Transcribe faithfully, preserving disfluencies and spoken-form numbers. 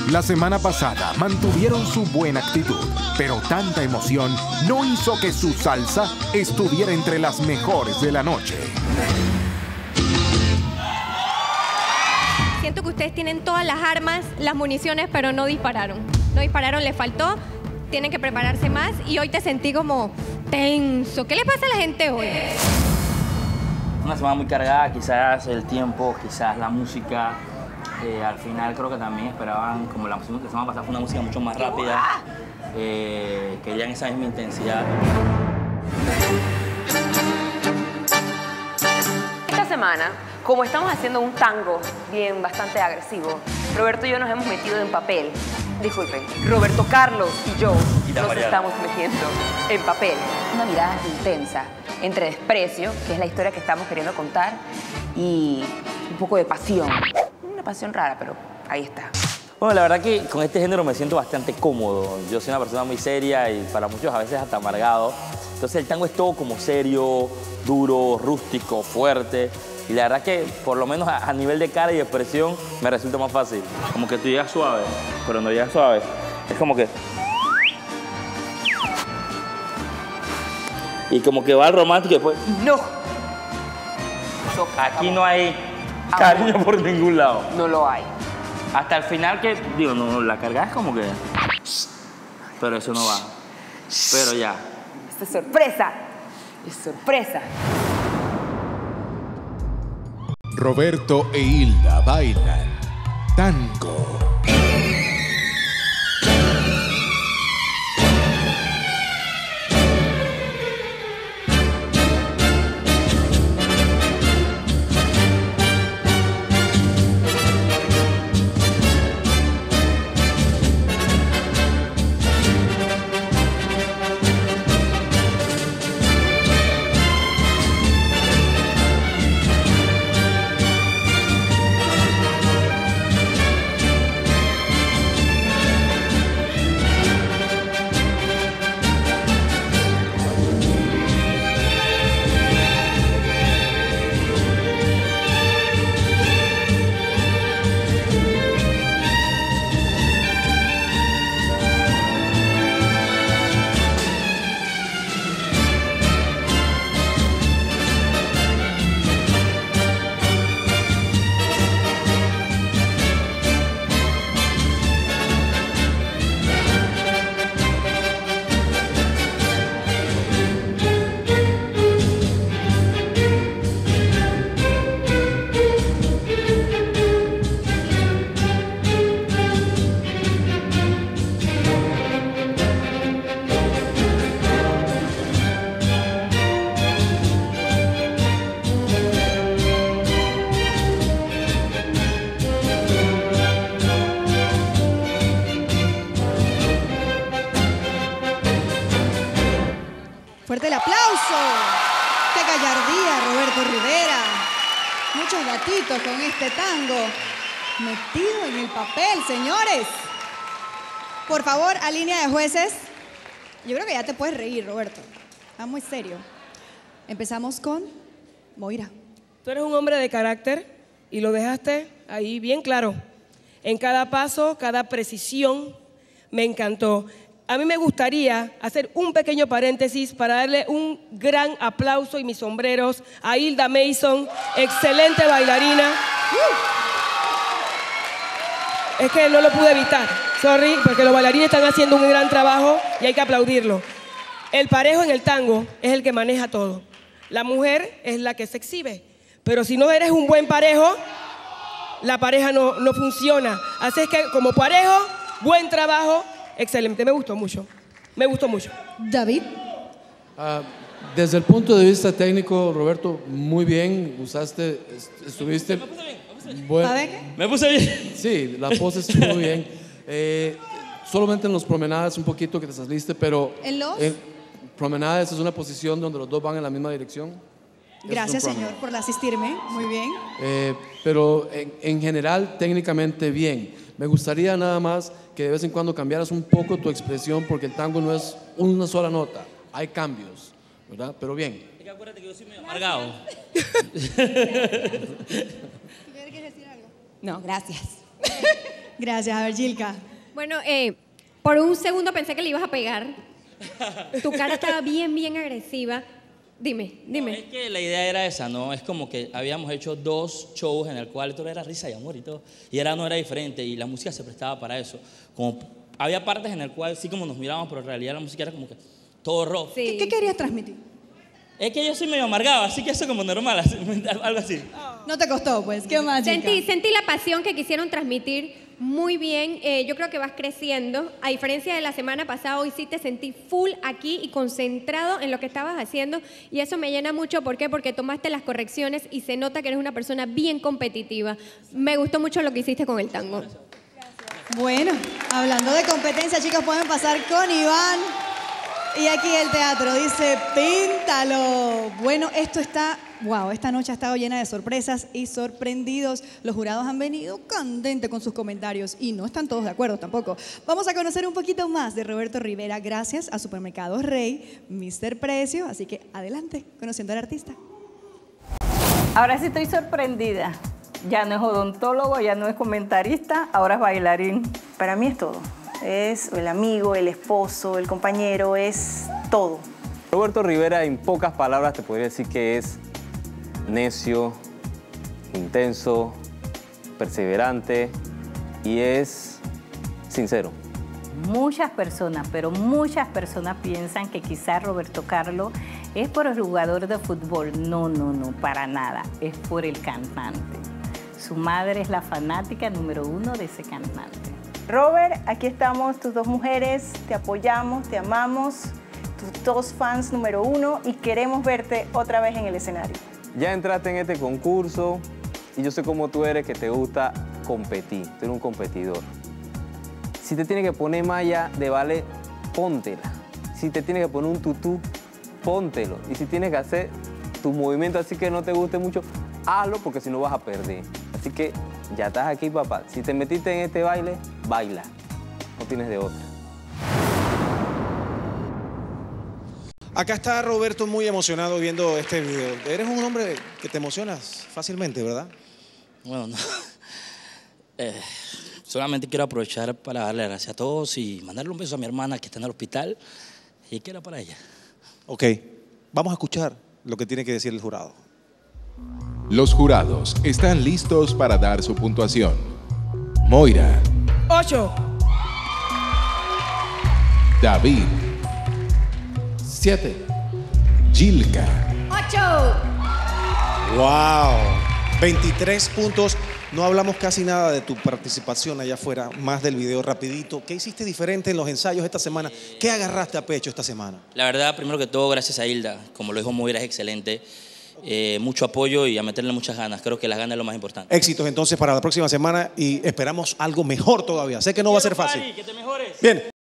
La semana pasada mantuvieron su buena actitud, pero tanta emoción no hizo que su salsa estuviera entre las mejores de la noche. Siento que ustedes tienen todas las armas, las municiones, pero no dispararon. No dispararon, les faltó. Tienen que prepararse más y hoy te sentí como tenso. ¿Qué le pasa a la gente hoy? Una semana muy cargada, quizás el tiempo, quizás la música. Eh, al final creo que también esperaban, como la música que la semana pasada fue una música mucho más rápida, eh, querían esa misma intensidad. Esta semana, como estamos haciendo un tango bien bastante agresivo, Roberto y yo nos hemos metido en papel. Disculpen, Roberto Carlos y yo y nos Mariana. estamos metiendo en papel. Una mirada intensa entre desprecio, que es la historia que estamos queriendo contar, y un poco de pasión. Una pasión rara, pero ahí está. Bueno, la verdad que con este género me siento bastante cómodo. Yo soy una persona muy seria y para muchos a veces hasta amargado. Entonces el tango es todo como serio, duro, rústico, fuerte. Y la verdad que por lo menos a, a nivel de cara y expresión me resulta más fácil. Como que tú llegas suave, pero no llegas suave. Es como que... Y como que va al romántico y después... ¡No! Aquí no hay cariño por ningún lado. No lo hay. Hasta el final que, digo, no, no, la carga es como que... Pero eso no va. Pero ya. ¡Esta es sorpresa! ¡Es sorpresa! Roberto e Hilda bailan tango. Fuerte el aplauso. ¡Qué gallardía, Roberto Rivera! Muchos gatitos con este tango metido en el papel, señores. Por favor, a línea de jueces. Yo creo que ya te puedes reír, Roberto. Está muy serio. Empezamos con Moira. Tú eres un hombre de carácter y lo dejaste ahí bien claro. En cada paso, cada precisión, me encantó. A mí me gustaría hacer un pequeño paréntesis para darle un gran aplauso y mis sombreros a Hilda Mason, excelente bailarina. Uh. Es que no lo pude evitar, sorry, porque los bailarines están haciendo un gran trabajo y hay que aplaudirlo. El parejo en el tango es el que maneja todo. La mujer es la que se exhibe, pero si no eres un buen parejo, la pareja no, no funciona. Así es que como parejo, buen trabajo. Excelente, me gustó mucho, me gustó mucho. David. Uh, desde el punto de vista técnico, Roberto, muy bien, usaste, estuviste... Me puse bien, me puse bien. Buen, me puse bien. Sí, la pose estuvo muy bien. Eh, solamente en los promenades un poquito que te saliste, pero... ¿En los? En promenades es una posición donde los dos van en la misma dirección. Gracias, señor, por asistirme, muy bien. Eh, pero en, en general, técnicamente bien. Me gustaría nada más que de vez en cuando cambiaras un poco tu expresión, porque el tango no es una sola nota, hay cambios, ¿verdad? Pero bien. Es que acuérdate que yo soy medio amargado. ¿Quieres decir algo? No, gracias. Gracias, a ver, Gilka. Bueno, eh, por un segundo pensé que le ibas a pegar. Tu cara estaba bien, bien agresiva. Dime, dime. No, es que la idea era esa, ¿no? Es como que habíamos hecho dos shows en el cual todo era risa y amor y todo. Y era no era diferente y la música se prestaba para eso. Como había partes en el cual sí como nos mirábamos, pero en realidad la música era como que todo rock. Sí. ¿Qué, qué querías transmitir? Es que yo soy medio amargado, así que eso como normal, así, algo así. No te costó, pues. ¿Qué más, Gilka? Sentí, sentí la pasión que quisieron transmitir muy bien. Eh, yo creo que vas creciendo. A diferencia de la semana pasada, hoy sí te sentí full aquí y concentrado en lo que estabas haciendo. Y eso me llena mucho. ¿Por qué? Porque tomaste las correcciones y se nota que eres una persona bien competitiva. Me gustó mucho lo que hiciste con el tango. Bueno, hablando de competencia, chicos, pueden pasar con Iván. Y aquí el teatro dice, píntalo. Bueno, esto está, wow, esta noche ha estado llena de sorpresas y sorprendidos. Los jurados han venido candentes con sus comentarios y no están todos de acuerdo tampoco. Vamos a conocer un poquito más de Roberto Rivera gracias a Supermercados Rey, míster Precio. Así que adelante, conociendo al artista. Ahora sí estoy sorprendida. Ya no es odontólogo, ya no es comentarista, ahora es bailarín. Para mí es todo. Es el amigo, el esposo, el compañero, es todo. Roberto Rivera, en pocas palabras, te podría decir que es necio, intenso, perseverante y es sincero. Muchas personas, pero muchas personas piensan que quizás Roberto Carlos es por el jugador de fútbol. No, no, no, para nada. Es por el cantante. Su madre es la fanática número uno de ese cantante. Robert, aquí estamos, tus dos mujeres, te apoyamos, te amamos, tus dos fans número uno y queremos verte otra vez en el escenario. Ya entraste en este concurso y yo sé cómo tú eres, que te gusta competir, tú eres un competidor. Si te tienes que poner malla de ballet, póntela. Si te tienes que poner un tutú, póntelo. Y si tienes que hacer tu movimiento así que no te guste mucho, hazlo porque si no vas a perder. Así que ya estás aquí, papá. Si te metiste en este baile, baila. No tienes de otra. Acá está Roberto muy emocionado viendo este video. Eres un hombre que te emocionas fácilmente, ¿verdad? Bueno, no. Eh, solamente quiero aprovechar para darle gracias a todos y mandarle un beso a mi hermana que está en el hospital y que era para ella. Ok, vamos a escuchar lo que tiene que decir el jurado. Los jurados están listos para dar su puntuación. Moira. Ocho. David. Siete. Gilka. ¡Ocho! ¡Wow! veintitrés puntos. No hablamos casi nada de tu participación allá afuera, más del video rapidito. ¿Qué hiciste diferente en los ensayos esta semana? ¿Qué agarraste a pecho esta semana? La verdad, primero que todo, gracias a Hilda. Como lo dijo Moira, es excelente. Eh, mucho apoyo y a meterle muchas ganas. Creo que las ganas es lo más importante. Éxitos entonces para la próxima semana y esperamos algo mejor todavía. Sé que no va a ser fácil. Que te mejores. Bien.